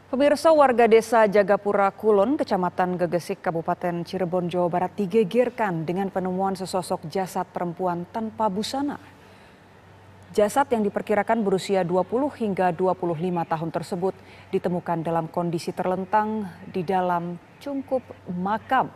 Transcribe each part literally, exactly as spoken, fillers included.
Pemirsa, warga desa Jagapura Kulon, Kecamatan Gegesik, Kabupaten Cirebon, Jawa Barat digegerkan dengan penemuan sesosok jasad perempuan tanpa busana. Jasad yang diperkirakan berusia dua puluh hingga dua puluh lima tahun tersebut ditemukan dalam kondisi terlentang di dalam cungkup makam.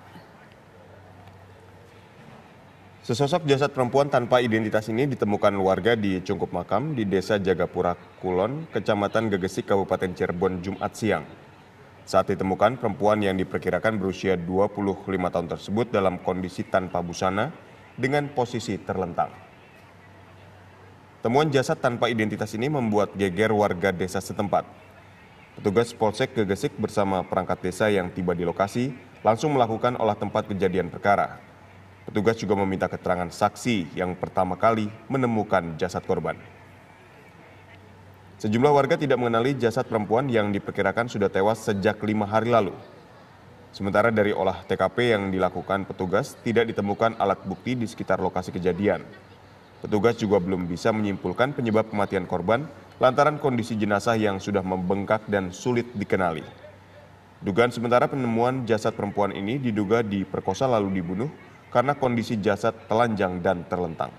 Sesosok jasad perempuan tanpa identitas ini ditemukan warga di cungkup makam di desa Jagapura Kulon, Kecamatan Gegesik, Kabupaten Cirebon, Jumat siang. Saat ditemukan, perempuan yang diperkirakan berusia dua puluh lima tahun tersebut dalam kondisi tanpa busana dengan posisi terlentang. Temuan jasad tanpa identitas ini membuat geger warga desa setempat. Petugas Polsek Gegesik bersama perangkat desa yang tiba di lokasi langsung melakukan olah tempat kejadian perkara. Petugas juga meminta keterangan saksi yang pertama kali menemukan jasad korban. Sejumlah warga tidak mengenali jasad perempuan yang diperkirakan sudah tewas sejak lima hari lalu. Sementara dari olah T K P yang dilakukan petugas tidak ditemukan alat bukti di sekitar lokasi kejadian. Petugas juga belum bisa menyimpulkan penyebab kematian korban lantaran kondisi jenazah yang sudah membengkak dan sulit dikenali. Dugaan sementara penemuan jasad perempuan ini diduga diperkosa lalu dibunuh karena kondisi jasad telanjang dan terlentang.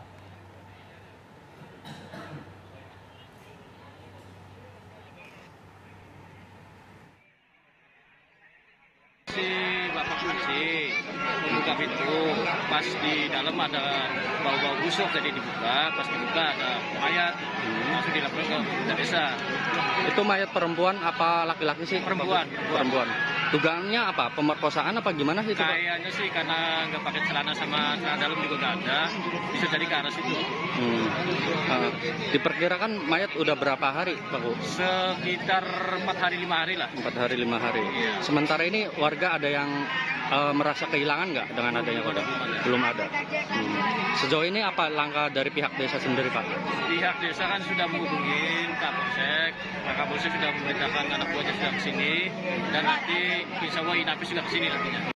Si bapak kunci membuka pintu, pas di dalam ada bau-bau busuk, jadi dibuka, pas dibuka ada mayat, langsung dilaporkan ke desa. Itu mayat perempuan apa laki-laki sih? Perempuan. Perempuan. Dugaannya apa? Pemerkosaan apa gimana sih itu, Pak? Kayaknya sih karena nggak pakai celana sama celana dalam juga nggak ada, bisa jadi ke arah situ. Hmm. Uh, diperkirakan mayat udah berapa hari, Pak? Sekitar empat hari lima hari lah. Empat hari lima hari. Iya. Sementara ini warga ada yang uh, merasa kehilangan nggak dengan adanya korban? Belum ada. Hmm. Sejauh ini apa langkah dari pihak desa sendiri, Pak? Pihak desa kan sudah menghubungi Kapolsek, Pak Kapolsek sudah memerintahkan anak buahnya sudah ke sini, dan nanti insya Allah Inapis juga ke sini nantinya.